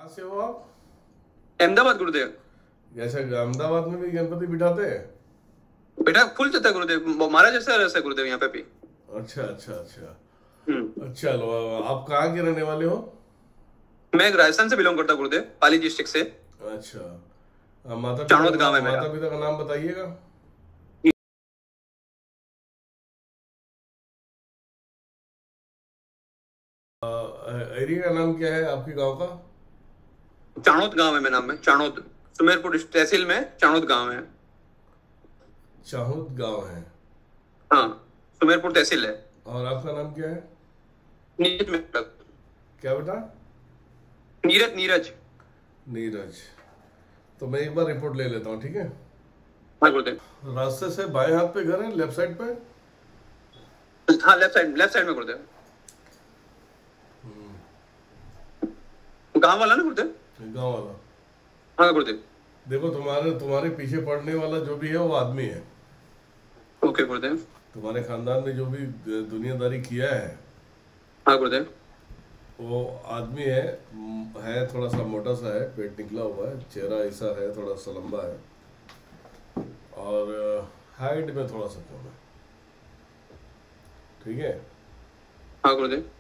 से हो आप? अहमदाबाद गुरुदेव। जैसे अहमदाबाद में भी गणपति बिठाते हैं? बेटा फुल चलता है गुरुदेव, महाराज जैसा रहता है गुरुदेव यहाँ पे भी। अच्छा अच्छा अच्छा। हम्म। चलो, आप कहाँ के रहने वाले हो? मैं राजस्थान से बिलोंग करता हूँ गुरुदेव, पाली डिस्ट्रिक्ट से। अच्छा। माता पिता का चाणोद गांव है नाम, मेरा। माता पिता का नाम बताइएगा। एरिया का नाम क्या है आपके गांव का? चाणोद गांव है, मेरा नाम है चाणोद। सुमेरपुर तहसील में चाणोद गांव है। चाहूद गांव है। हाँ, सुमेरपुर तहसील है। और आपका नाम क्या है? नीरज मेरा। क्या बेटा? नीरज नीरज। नीरज। तो मैं एक बार रिपोर्ट ले लेता हूँ, ठीक है? हाँ गुरुदेव। रास्ते से बाएं हाथ पे घर है, लेफ्ट साइड पे? हाँ, लेफ्ट साइड में गुरुदेव। गांव वाला ना गुरुदेव? गांव वाला। हाँ गुरुदेव। देखो, तुम्हारे तुम्हारे पीछे पड़ने वाला जो भी है वो आदमी है। ओके गुरुदेव। तुम्हारे खानदान ने जो भी दुनियादारी किया है हाँ गुरुदेव। वो आदमी है थोड़ा सा मोटा सा है, पेट निकला हुआ है, चेहरा ऐसा है, थोड़ा सा लंबा है और हाइट में थोड़ा सा कम है, ठीक है? हाँ गुरुदेव।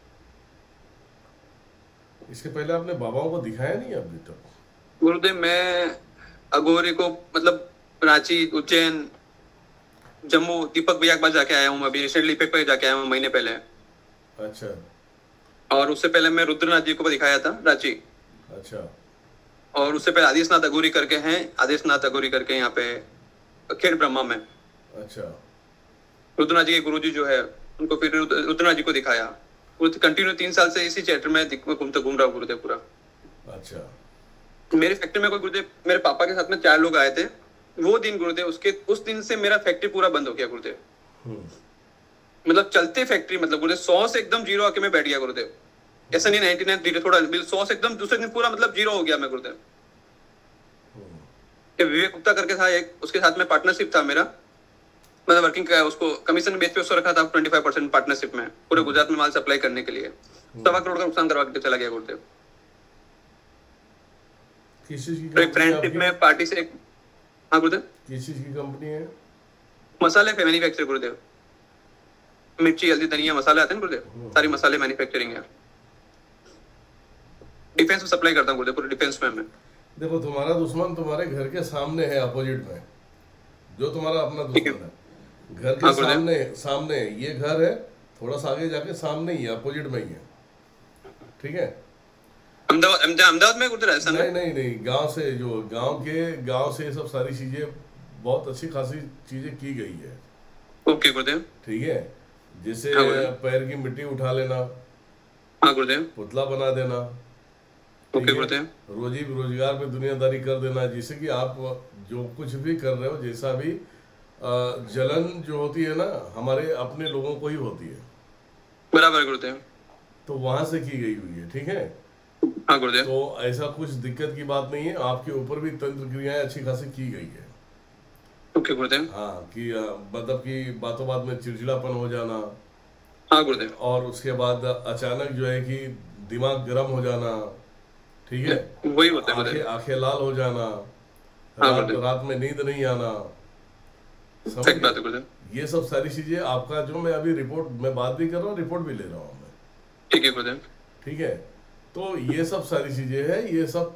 इसके पहले आपने बाबाओं को दिखाया नहीं अभी तक? गुरुदेव मैं अघोरी को मतलब रांची, उज्जैन, जम्मू दीपक भैया के पास जाके आया हूँ। अभी रिसेंटली दीपक पे जाके आया हूँ महीने पहले। अच्छा और उससे पहले मैं रुद्रनाथ जी को दिखाया था रांची। अच्छा। और उससे पहले आदिशनाथ अघोरी करके हैं, आदिशनाथ अघोरी करके यहाँ पे खेड़ ब्रह्मा में। अच्छा। रुद्रनाथ जी के गुरुजी जो है उनको फिर रुद्रनाथ जी को दिखाया। कंटिन्यू 3 साल से इसी चैप्टर में घूम रहा हूँ गुरुदेव पूरा। अच्छा। मेरी फैक्ट्री में कोई गुरुदेव, मेरे पापा के साथ में 4 लोग आए थे वो दिन गुरुदेव। उसके उस दिन से मेरा फैक्ट्री पूरा बंद हो गया गुरुदेव। मतलब चलते फैक्ट्री, मतलब गुरुदेव 100 से एकदम जीरो आके मैं बैठ गया गुरुदेव। ऐसा नहीं 99 थोड़ा 100 से एकदम दूसरे दिन पूरा मतलब जीरो हो गया मैं गुरुदेव। विवेक गुप्ता करके था एक, उसके साथ में पार्टनरशिप था मेरा। मतलब वर्किंग का उसको कमीशन बेस पे उसको रखा था 25% पार्टनरशिप में, पूरे गुजरात में माल सप्लाई करने के लिए। 1.25 करोड़ का नुकसान करवा के चला गया गुरुदेव। किस चीज की तो एक कंपनी है फ्रेंडशिप आपकी? में पार्टी से एक। हाँ गुरुदेव। किस चीज की कंपनी है? मसाले पे मैन्युफैक्चर गुरुदेव। मिर्ची, हल्दी, धनिया मसाले आते हैं गुरुदेव, सारी मसाले मैन्युफैक्चरिंग है। डिफेंस में सप्लाई करता हूँ गुरुदेव, पूरे डिफेंस में मैं। देखो, तुम्हारा दुश्मन तुम्हारे घर के सामने है, अपोजिट में, जो तुम्हारा अपना दुश्मन है। घर के हाँ, सामने सामने ये घर है, थोड़ा सा आगे जाके सामने ही है, अपोजिट में ही है, ठीक है? अहमदाबाद में गुरुदेव, राजस्थान नहीं में। नहीं नहीं, गांव से, जो गांव से ये सब सारी चीजें, बहुत अच्छी खासी चीजें की गई है, ओके गुरुदेव। ठीक है? जैसे हाँ गुरुदेव। पैर की मिट्टी उठा लेना, हाँ गुरुदेव। पुतला बना देना, ओके ठीक है? गुरुदेव। रोजी रोजगार पे दुनियादारी कर देना, जिससे कि आप जो कुछ भी कर रहे हो, जैसा भी जलन जो होती है ना, हमारे अपने लोगों को ही होती है, बराबर गुरुदेव। तो वहां से की गई हुई है, ठीक है? हाँ गुरुदेव। तो ऐसा कुछ दिक्कत की बात नहीं है, आपके ऊपर भी तंत्र क्रियाएं अच्छी खासी की गई है। ओके गुरुदेव। हाँ, कि मतलब कि बातों बात में चिड़चिड़ापन हो जाना, हाँ गुरुदेव। और उसके बाद अचानक जो है कि दिमाग गर्म हो जाना, ठीक है? वही होता है आंखें गुरुदेव। आंखें लाल हो जाना, हाँ रात गुरुदेव। रात में नींद नहीं आना, समझ सही बात गए? है गुरुदेव। ये सब सारी चीजें आपका, जो मैं अभी रिपोर्ट में बात भी कर रहा हूँ, रिपोर्ट भी ले रहा हूँ मैं, ठीक है गुरुदेव। ठीक है? तो ये सब सारी चीजें हैं, ये सब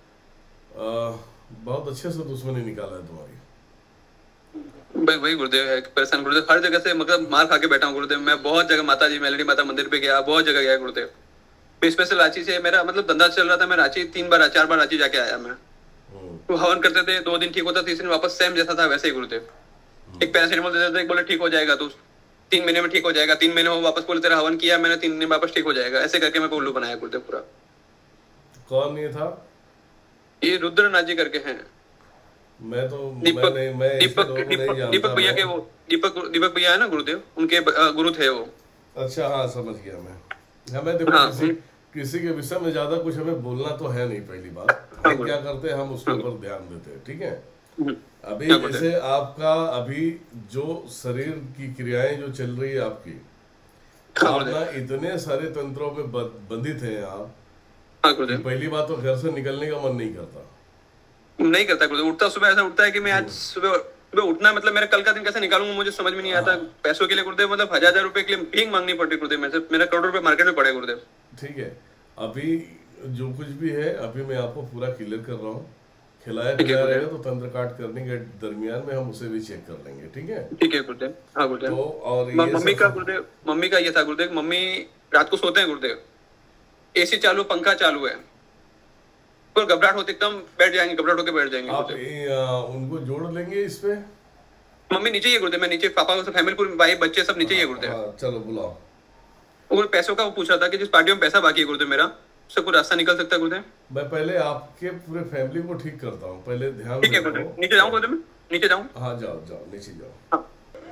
बहुत अच्छे से दुश्मनी निकाला है तुम्हारी। वही गुरुदेव है, परेशान गुरुदेव हर जगह से, मतलब मार खा के बैठा हूँ गुरुदेव। मैं बहुत जगह माता जी, मेलडी माता मंदिर पे गया, बहुत जगह गया गुरुदेव। मैं स्पेशल रांची से, मेरा मतलब धंधा चल रहा था, मैं रांची 4 बार रांची जाके आया मैं। तो हवन करते थे, 2 दिन ठीक होता, 3 दिन वापस सेम जैसा था वैसे ही गुरुदेव। एक पैरासिटामोल देते थे, बोले ठीक हो जाएगा, तो 3 महीने में ठीक हो जाएगा। 3 महीने में वापस बोले तेरा हवन किया मैंने, 3 महीने में वापस ठीक हो जाएगा। ऐसे करके मैं उल्लू बनाया गुरुदेव पूरा। कौन ये था? ये रुद्रनाथ जी करके हैं। मैं तो दीपक मैं नहीं, मैं ऐसे दीपक लोगों को नहीं दीपक जानता दीपक भैया के मैं। वो, दीपक भैया है ना गुरुदेव, उनके गुरु थे वो। अच्छा, हाँ, समझ गया मैं। हमें देखो, हाँ किसी के विषय में ज्यादा कुछ हमें बोलना तो है नहीं, पहली बात। हाँ हम क्या करते हैं, हम उसके ऊपर ध्यान देते हैं, ठीक है? अभी क्या जैसे आपका अभी जो शरीर की क्रियाएं जो चल रही है आपकी, हाँ आप गुरुदेव। ना इतने सारे तंत्रों में बंधित हैं आप, हाँ कि गुरुदेव। पहली बात तो घर से निकलने का मन नहीं करता। नहीं करता गुरुदेव, उठता सुबह ऐसा उठता है कि मैं आज सुबह सुबह उठना, मतलब मेरा कल का दिन कैसे निकालूंगा मुझे समझ में नहीं आता। पैसों के लिए गुरुदेव मतलब 1000 रुपए के लिए भीख मांगनी पड़ती है गुरुदेव मेरे से, मेरा करोड़ रुपए मार्केट में पड़े हैं गुरुदेव। ठीक है, अभी जो कुछ भी है अभी मैं आपको पूरा क्लियर कर रहा हूँ। खिलाया ठीक है पिलाया गुरुदेव। रहेगा तो तंत्र काट करने के दरमियान में हम उसे भी चेक कर लेंगे, ठीक है। ठीक है गुरुदेव। हाँ गुरुदेव। तो और ये मम्मी का सब गुरुदेव, मम्मी का ये था गुरुदेव, मम्मी रात को सोते हैं गुरुदेव, एसी चालू, पंखा चालू है, तो घबराहट होती एकदम बैठ जाएंगे, घबराहट होकर बैठ जाएंगे आप गुरुदेव। उनको जोड़ लेंगे इस पे। मम्मी नीचे ही है गुरुदेव, मैं नीचे, पापा का फैमिली पूरी, भाई बच्चे सब नीचे ही है गुरुदेव। हाँ चलो बुलाओ। वो पैसों का वो पूछ रहा था कि जिस पार्टी में पैसा बाकी है गुरुदेव मेरा, उससे कोई रास्ता निकल सकता है गुरुदेव। मैं पहले आपके पूरे फैमिली को ठीक करता हूँ, पहले ध्यान ठीक है रखो। गुरुदेव, नीचे जाऊँ गुरुदेव, मैं नीचे जाऊँ। हाँ जाओ जाओ नीचे जाओ। हाँ।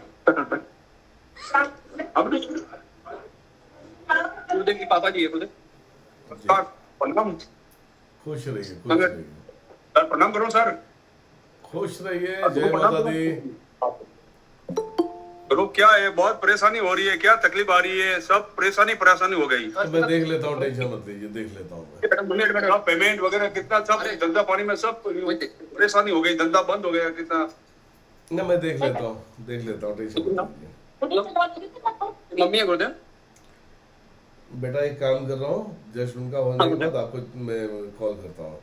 अब गुरुदेव की पापा जी है गुरुदेव। जी। प्रणाम खुश रहिए, खुश रहिए, सर, प्रणाम करो सर। खुश रहिए। जय माता दी। करो, क्या है, बहुत परेशानी हो रही है, क्या तकलीफ आ रही है, सब परेशानी हो गई। तो मैं देख लेता हूँ, टेंशन मत लीजिए, देख लेता हूँ मैं। सब पेमेंट वगैरह कितना, सब धंधा पानी में सब परेशानी हो गई, धंधा बंद हो गया कितना। ना मैं देख लेता हूँ, देख लेता हूँ, टेंशन मत लीजिए। मम्मी है गुरुदेव। बेटा एक काम कर रहा हूँ, जस्ट उनका होने के बाद आपको मैं कॉल करता हूँ।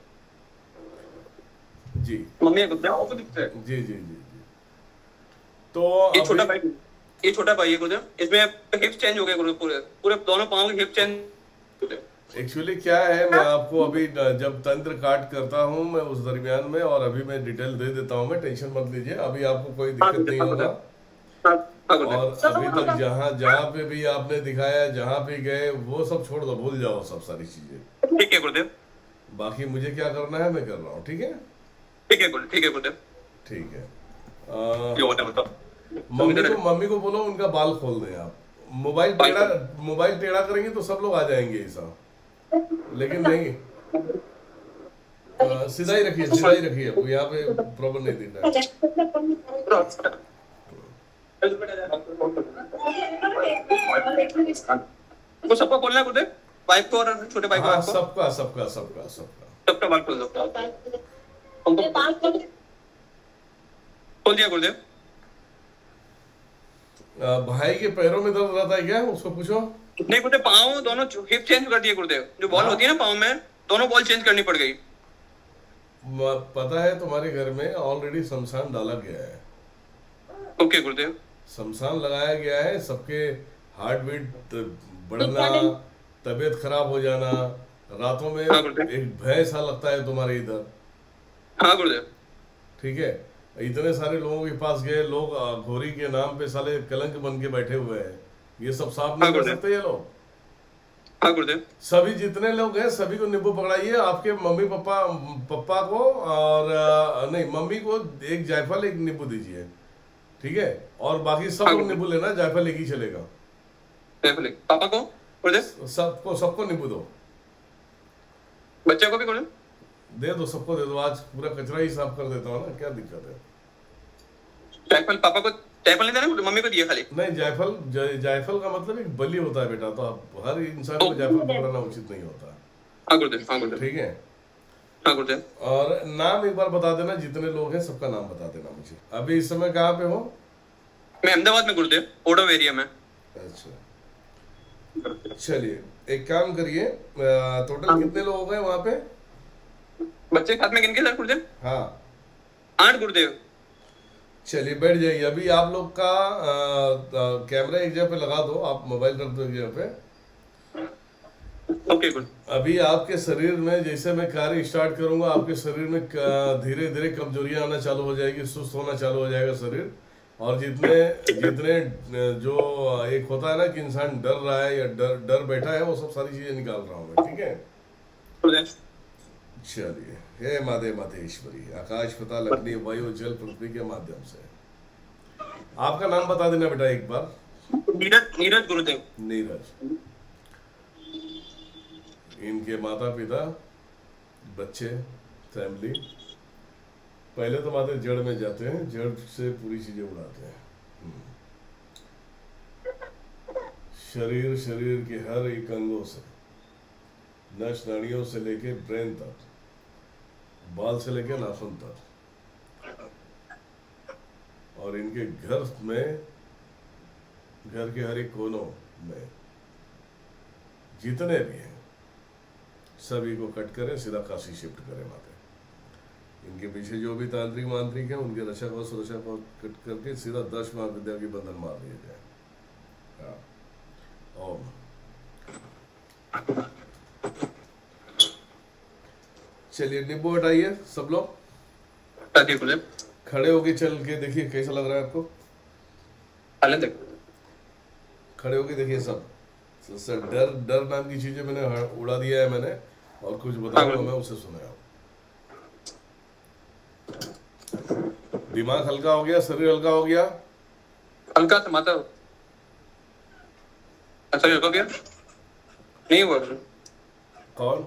जी मम्मी है गुरुदेव। जी जी जी जी। तो ये छोटा अभी भाई, ये छोटा भाई है गुरुदेव, इसमें हिप्स चेंज हो गए गुरुदेव, पूरे पूरे दोनों पाँव के हिप चेंज। एक्चुअली क्या है, मैं आपको अभी जब तंत्र काट करता हूँ मैं उस दरमियान में, और अभी मैं डिटेल दे देता हूँ, मैं टेंशन मत लीजिए, अभी आपको कोई दिक्कत नहीं होगा। और अभी तक जहाँ जहाँ पे भी आपने दिखाया, जहाँ पे गए, वो सब छोड़ दो, भूल जाओ सब सारी चीजें। ठीक है गुरुदेव। बाकी मुझे क्या करना है मैं कर रहा हूँ, ठीक है। ठीक है गुरुदेव, ठीक है गुरुदेव। ठीक है। ये होता है बताओ। मम्मी को बोलो उनका बाल खोल दें आप। मोबाइल टेढ़ा करेंगे तो सब लोग आ जाएंगे ऐसा, लेकिन नहीं, सीधा ही रखिए, सीधा ही रखिए, कोई यहाँ पे प्रॉब्लम नहीं दिख रहा है। वो सबको खोलना है गुरुदेव, वाइफ को और छोटे भाई को, हाँ आपको सबका सबका सबका सबका। सबका बाल खोल दो। खोल दिया गुरुदेव। भाई के पैरों में दर्द रहता है क्या, उसको पूछो। नहीं गुरुदेव, पाँव दोनों हिप चेंज कर दिए गुरुदेव, जो बॉल होती है ना पाँव में, दोनों बॉल चेंज करनी पड़ गई। पता है तुम्हारे घर में ऑलरेडी शमशान डाला गया है। ओके गुरुदेव। शमशान लगाया गया है, सबके हार्ट बीट बढ़ना, तबीयत खराब हो जाना, रातों में एक भय सा लगता है तुम्हारे इधर। हाँ गुरुदेव। ठीक है, इतने सारे लोगों के पास गए, लोग घोरी के नाम पे साले कलंक बन के बैठे हुए हैं, ये सब साफ नहीं कर सकते ये लोग। हाँ गुरुदेव। सभी जितने लोग हैं सभी को नींबू पकड़ाइए, आपके मम्मी पापा को, और नहीं मम्मी को एक जायफल एक नींबू दीजिए, ठीक है, और बाकी सब लोग नींबू लेना, जायफल एक ही चलेगा। पापा को गुरुदेव, सबको नींबू दो, बच्चे को भी गुरुदेव दे दो, सबको दे दो, आज पूरा कचरा ही साफ कर देता हूँ ना, क्या दिक्कत है। जायफल पापा को, जायफल नहीं देना, मम्मी को दिया खाली। नहीं जायफल का मतलब एक बलि होता है बेटा, तो आप हर इंसान को जायफल पकड़ना उचित नहीं होता। हाँ गुरुदेव, हाँ गुरुदेव। ठीक है। हाँ गुरुदेव। और नाम एक बार बता देना, जितने लोग हैं सबका नाम बता देना मुझे। अभी इस समय कहाँ पे हो? मैं अहमदाबाद में गुरुदेव, ओडो एरिया में। अच्छा चलिए, एक काम करिए, टोटल कितने लोग हो गए वहाँ पे? बच्चे के हाथ में गिन के सर गुरुदेव? हाँ 8 गुरुदेव। चलिए बैठ जाइए। अभी आप लोग का कैमरा एक जगह पे लगा दो, आप मोबाइल रख दो एक जगह पे। Okay good. अभी आपके शरीर में जैसे मैं कार्य स्टार्ट करूंगा, आपके शरीर में धीरे धीरे कमजोरियां आना चालू हो जाएगी, सुस्त होना चालू हो जाएगा शरीर। और जितने जो एक होता है ना कि इंसान डर रहा है या डर बैठा है, वो सब सारी चीजें निकाल रहा हूँ मैं, ठीक है। चलिए, हे माते मातेश्वरी, आकाश पाताल अग्नि वायु जल पृथ्वी के माध्यम से। आपका नाम बता देना बेटा एक बार। नीरज गुरुदेव। नीरज। इनके माता पिता, बच्चे, फैमिली, पहले तो माते जड़ में जाते हैं, जड़ से पूरी चीजें उड़ाते हैं। शरीर के हर एक अंगों से नस नाड़ियों से लेके ब्रेन तक, बाल से लेके नाखून तक, और इनके घर में, घर के हर एक कोनों में जितने भी हैं सभी को कट करें, सीधा काशी शिफ्ट करें माते। इनके पीछे जो भी तांत्रिक मांत्रिक हैं उनके रक्षा को सुरक्षा को कट करके सीधा 10 महाविद्या के बंधन मार दिए जाए। ओम। चलिए नींबू हटाइए सब लोग, खड़े होके चल के देखिए कैसा लग रहा है आपको। खड़े होके देखिए सब। सर डर डर नाम की चीजें मैंने उड़ा दिया है मैंने, और कुछ बताऊंगा मैं उसे सुने आप। दिमाग हल्का हो गया, शरीर हल्का हो गया, हल्का सा माता अच्छा हो गया नहीं हुआ कौन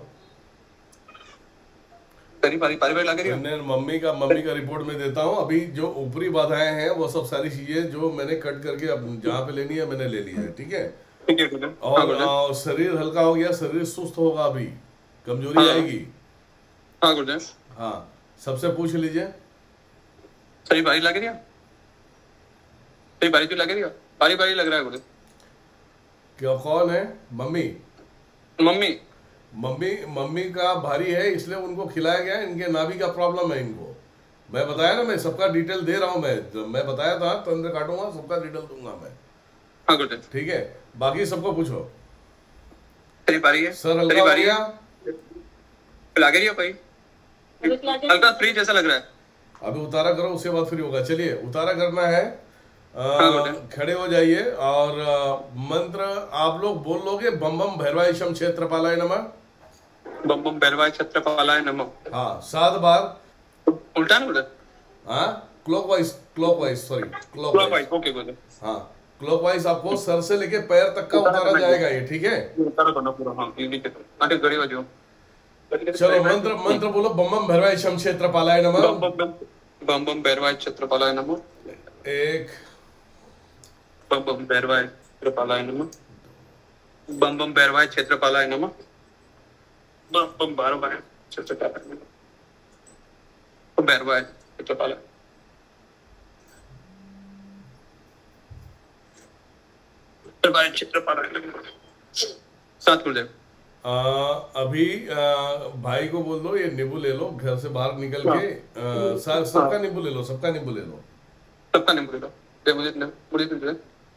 पारी लग रही है? मम्मी का रिपोर्ट में देता हूँ। अभी जो ऊपरी बाधाएं हैं वो सब सारी चीजें जो मैंने कट करके अब जहाँ पे लेनी है मैंने ले ली है, ठीक है। और शरीर हल्का हो गया, शरीर सुस्त होगा, अभी कमजोरी आएगी। हाँ गुरुदेव। हाँ सबसे पूछ लीजिए। सही भारी लग रही है, सही भारी तो लग रही है, भारी भारी लग रहा है गुरुदेव। क्या कौन है? मम्मी मम्मी मम्मी मम्मी का भारी है इसलिए उनको खिलाया गया। इनके नाभि का प्रॉब्लम है इनको, मैं बताया ना, मैं सबका डिटेल दे रहा हूँ। मैं बताया था तंत्र काटूंगा, सबका डिटेल दूंगा मैं। हाँ गुरुदेव ठीक है। बाकी सबको पूछो। सही भारी है, सर हल्का हो गया, लग रही है भाई, हल्का फ्री जैसा लग रहा है। अभी उतारा करो, उसके बाद फ्री होगा। चलिए उतारा करना है। खड़े हो जाइए और मंत्र आप लोग बोल लोगे। बम बम भैरवाय शम क्षेत्रपालाय नमः, बम बम भैरवाय क्षेत्रपालाय नमः। हाँ 7 बार उल्टा ना बोले। हाँ क्लॉकवाइज सॉरी क्लॉकवाइज ओके गुरुदेव। हाँ क्लॉकवाइज आपको सर से लेके पैर तक का उतारा जाएगा ये, ठीक है। उतारा करना पूरा। हाँ आगे गड़ी बजो। चलो मंत्र बोलो। बम बम भैरवाय शम क्षेत्रपालाय नमः, बम बम भैरवाय क्षेत्रपालाय नमः। एक बम बम भैरवाय क्षेत्रपालाय नमः, बम बम भैरवाय क्षेत्रपालाय नमः, बम बम भैरवाय क्षेत्रपालाय नमः, भैरवाय क्षेत्रपालाय। सात गुरुदेव। अभी भाई को बोल दो ये नींबू ले लो, घर से बाहर निकल के सबका नींबू ले लो, सबका नींबू ले लो, सबका नींबू ले लो। मुझे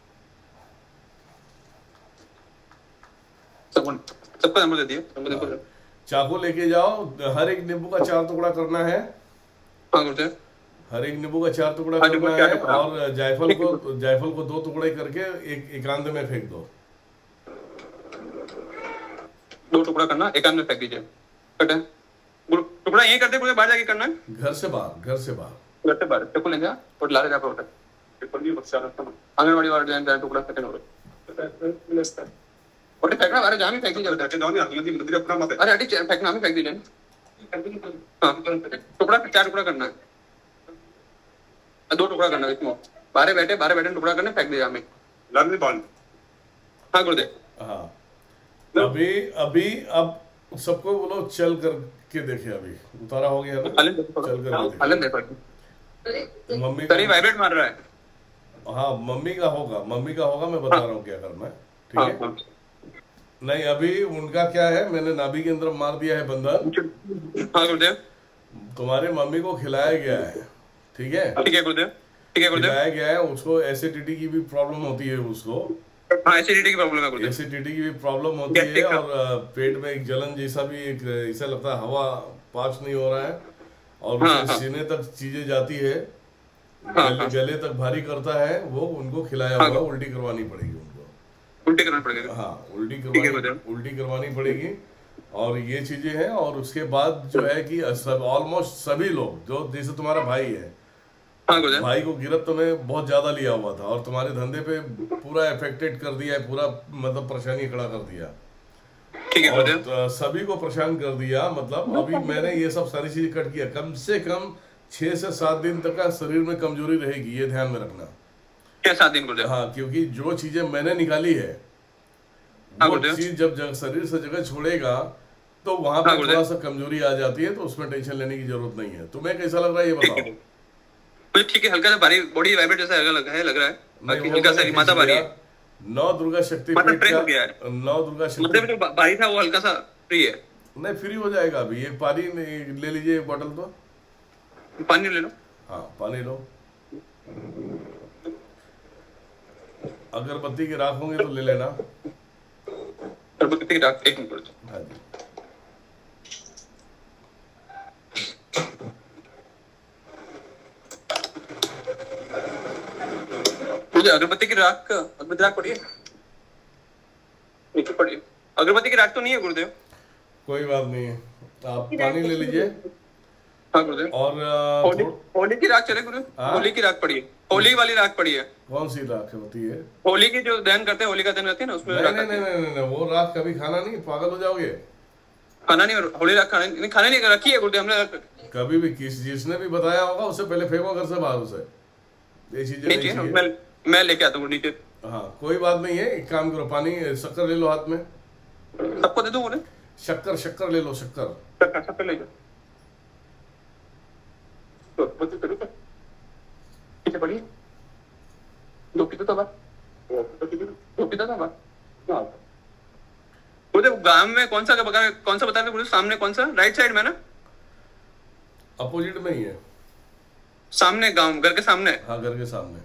सबका नंबर दे दिए। चाकू लेके जाओ, हर एक नींबू का 4 टुकड़ा करना है। हाँ गुरुदेव। हर एक नींबू का 4 टुकड़ा करना है, और जायफल को 2 टुकड़े करके एकांत में फेंक दो। 2 टुकड़ा करना, एकांत में फेंक दीजिए। टुकड़ा यही करते हैं, बाहर जाके करना है। घर से बाहर घर से बाहर टेपल लेंगे और ला रहे जाकर आंगनवाड़ी वाला टुकड़ा सेकंड हो रहा और फेंकना बाहर जहाँ भी फेंक दीजिए। अरे हटी फेंकना हमें फेंक दीजिए। टुकड़ा 4 टुकड़ा करना है, 2 टुकड़ा करना है। इसमें बाहर बैठे टुकड़ा करना, फेंक दीजिए हमें। हाँ गुरुदेव। हाँ अभी अब सबको बोलो चल करके देखे। अभी उतारा हो गया ना, चल कर मम्मी का वाइब्रेट मार रहा है। हाँ मम्मी का होगा मैं बता रहा हूँ क्या करना है, ठीक है। हाँ। नहीं अभी उनका क्या है, मैंने नाभि के अंदर मार दिया है बंधन। हाँ गुरुदेव। तुम्हारे मम्मी को खिलाया गया है, ठीक है। ठीक है गुरुदेव। खिलाया गया है। उसको एसिडिटी की भी प्रॉब्लम होती है उसको। हाँ एसिडिटी की प्रॉब्लम है गुरुदेव। एसिडिटी की भी प्रॉब्लम होती है, और पेट में एक जलन जैसा भी एक ऐसा लगता है, हवा पास नहीं हो रहा है, और उसके सीने तक चीजें जाती है, गले तक भारी करता है। वो उनको खिलाया हुआ, उल्टी करवानी पड़ेगी उनको। उल्टी करना पड़ेगा। हाँ उल्टी करवानी पड़ेगी। और ये चीजें हैं। और उसके बाद जो है कि ऑलमोस्ट सभी लोग जो, जैसे तुम्हारा भाई है, भाई को गिरफ्त में बहुत ज्यादा लिया हुआ था, और तुम्हारे धंधे पे पूरा इफेक्टेड कर दिया है, पूरा मतलब परेशानी खड़ा कर दिया। और सभी को परेशान कर दिया। मतलब अभी मैंने ये सब सारी चीजें कट किया। कम से कम 6 से 7 दिन तक का शरीर में कमजोरी रहेगी, ये ध्यान में रखना। क्या 7 दिन गुरुदेव? हाँ क्योंकि जो चीजें मैंने निकाली है वो चीज जब शरीर से जगह छोड़ेगा तो वहां पे हाँ, गुरुदेव। थोड़ा सा कमजोरी आ जाती है, तो उसमें टेंशन लेने की जरूरत नहीं है। तुम्हें कैसा लग रहा है ये ठीक है बताओ? मुझे ठीक है, हल्का सा भारी बॉडी वाइब्रेट जैसा लग रहा है नहीं, बाकी वो हल्का मैंने सा माथा खींच भारी लिया। है। नौ दुर्गा माथा शक्तिपीठ फ्री का, हो गया है, नौ दुर्गा माथे शक्ति में जो भारी था वो हल्का सा फ्री है। नहीं, फ्री हो जाएगा अभी। एक पानी ले लीजिए, एक बोतल तो। पानी ले लो। हाँ, पानी लो। अगरबत्ती की राख होंगे तो ले लेना। अगरबत्ती की राख, एक मिनट। हाँ जी। मुझे अगरबत्ती की राख पड़ी है, नीचे पड़ी है। अगरबत्ती की राख तो नहीं है गुरुदेव। कोई बात नहीं है, आप पानी ले लीजिए। हाँ गुरुदेव। और होली की राख चले गुरुदेव। हाँ? होली की राख पड़ी है, होली वाली राख पड़ी है। कौन सी राख होती है? होली की जो दहन करते हैं, होली का दहन करते हैं ना, उसमें नहीं राख नहीं आती नहीं है। नहीं, वो राख कभी खाना नहीं, पागल हो जाओगे। खाना नहीं, होली राख खाना नहीं रखी है गुरुदेव हमने। कभी भी जिसने भी बताया होगा उससे पहले फेंको घर से बाहर उसे। ये चीजें नहीं नीचे चाहिए। मैं लेके आता हूँ नीचे। हाँ, कोई बात नहीं है। एक काम करो, पानी शक्कर ले लो हाथ में। सबको दे दूँ बोले? शक्कर ले लो, शक्कर। सबको ले लो। पीछे पड़ी दो पीता था गुरुदेव। गांव में कौन सा बता रहे गुरुदेव? सामने कौन सा? राइट साइड में ना? अपोजिट में ही है। सामने गांव, घर के सामने। हाँ, घर के सामने।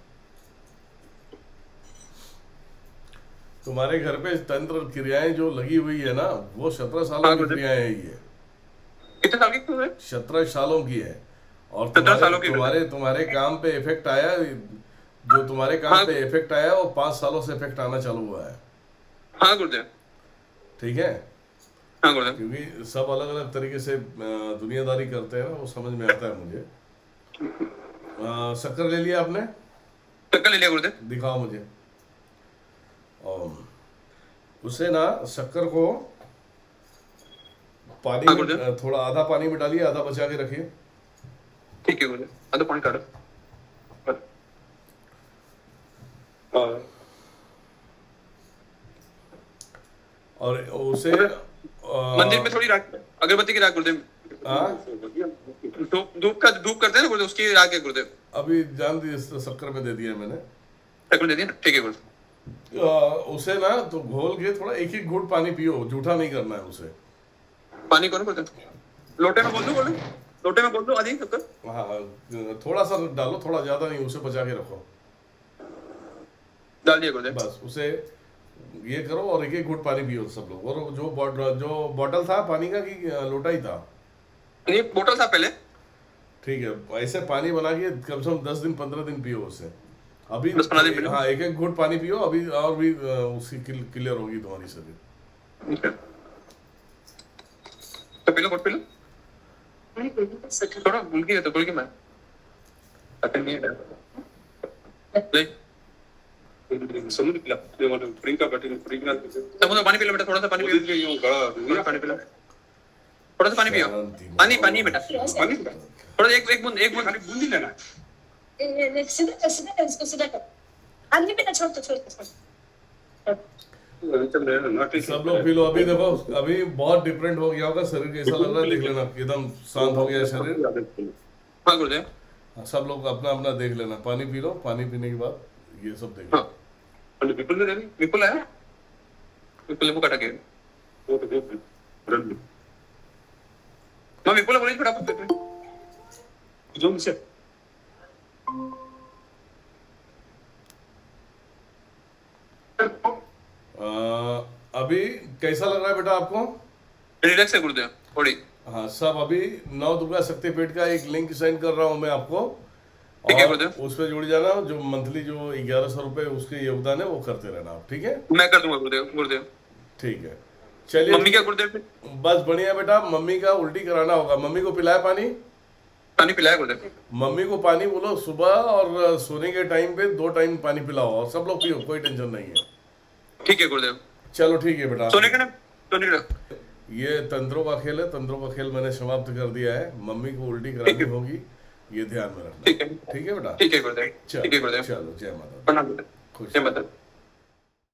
तुम्हारे घर पे तंत्र क्रियाएं जो लगी हुई है ना, वो 17 सालों की क्रियाएं है। ये कितने साल की है? 17 सालों की है। और 17 सालों की। तुम्हारे काम पे इफेक्ट आया, जो तुम्हारे काम पे इफेक्ट आया वो 5 सालों से इफेक्ट आना चालू हुआ है। हाँ गुरुदेव। ठीक है। हाँ गुरुदेव। क्योंकि सब अलग अलग तरीके से दुनियादारी करते हैं ना, वो समझ में आता है मुझे। शक्कर ले लिया आपने? शक्कर ले लिया गुरुदेव। दिखाओ मुझे। और उसे ना, शक्कर को पानी में थोड़ा, आधा पानी में डालिए, आधा बचा के रखिए। ठीक है गुरुदेव, आधा पानी काटो। और उसे मंदिर में थोड़ी राख, अगरबत्ती की राख गुरुदेव। धूप करते हैं ना गुरुदेव, उसकी राख है गुरुदेव। अभी जान दी, शक्कर में दे दिया मैंने। शक्कर दे दिया ना? ठीक है गुरुदेव। उसे ना तो घोल के थोड़ा एक एक घूंट पानी पियो, जूठा नहीं करना है उसे। पानी कौन बोलते? लोटे में बोल दो, लोटे में बोल दो आधी शक्कर। हाँ, थोड़ा सा डालो, थोड़ा ज्यादा नहीं, उसे बचा के रखो। डाल दिया गुरुदेव। बस उसे ये करो और एक एक घूंट पानी पियो सब लोग। और जो बॉटल था पानी का, कि लोटा ही था? नहीं, बोतल था पहले। ठीक है, ऐसे पानी बना के कम से कम 10 दिन 15 दिन पियो उसे। अभी 10-15 दिन पियो? हाँ, एक एक घूंट पानी पियो अभी, और भी उसकी क्लियर होगी तुम्हारी शरीर। तो पी लो, पी लो। थोड़ा गुल की, तो गुल की मैं नहीं है। समुद्र पिला, ये मतलब प्रिंका बैठी, प्रिंका समुद्र पानी पी लो बेटा, थोड़ा सा पानी पी लो। यूं गड़ा, पानी पी लो, थोड़ा सा पानी पियो। पानी बेटा, पानी थोड़ा एक बूंद बूंदी लेना। आदमी पे ना छोड़ तो छोड़। सब लोग पी लो। अभी देखो, अभी बहुत डिफरेंट हो गया होगा शरीर, कैसा लग रहा है देख लेना। एकदम शांत हो गया शरीर। हाँ गुरुदेव। सब लोग अपना अपना देख लेना। पानी पी लो, पानी पीने के बाद ये सब देख लो। विपुल ने विपुल आया, विपुल को काटा के वो तो देख मैं विपुल बोली फटाफट जो मुझसे अभी कैसा लग रहा है बेटा आपको? रिलैक्स है गुरुदेव थोड़ी। हाँ, सब अभी 9 दुर्गा शक्तिपीठ का एक लिंक सेंड कर रहा हूँ मैं आपको, और उस पर जुड़ जाना। जो मंथली जो 1100 रुपए उसके योगदान है वो करते रहना आप। ठीक है, मैं कर दूंगा गुरुदेव। ठीक है, चलिए। मम्मी क्या गुरुदेव? बस बढ़िया बेटा। मम्मी का उल्टी कराना होगा। मम्मी को पिलाया पानी? पानी पिलाया गुरुदेव। मम्मी को पानी बोलो, सुबह और सोने के टाइम पे 2 टाइम पानी पिलाओ, और सब लोग पियो, कोई टेंशन नहीं है। ठीक है गुरुदेव। चलो ठीक है बेटा। सोने का ना, सोने का ये तंत्रों का खेल है। तंत्रों का खेल मैंने समाप्त कर दिया है। मम्मी को उल्टी करानी होगी, ये ध्यान में रखना। ठीक है बेटा? ठीक है गुरुदेव। ठीक है गुरुदेव। चलो, जय माता। प्रणाम। खुश। जय माता।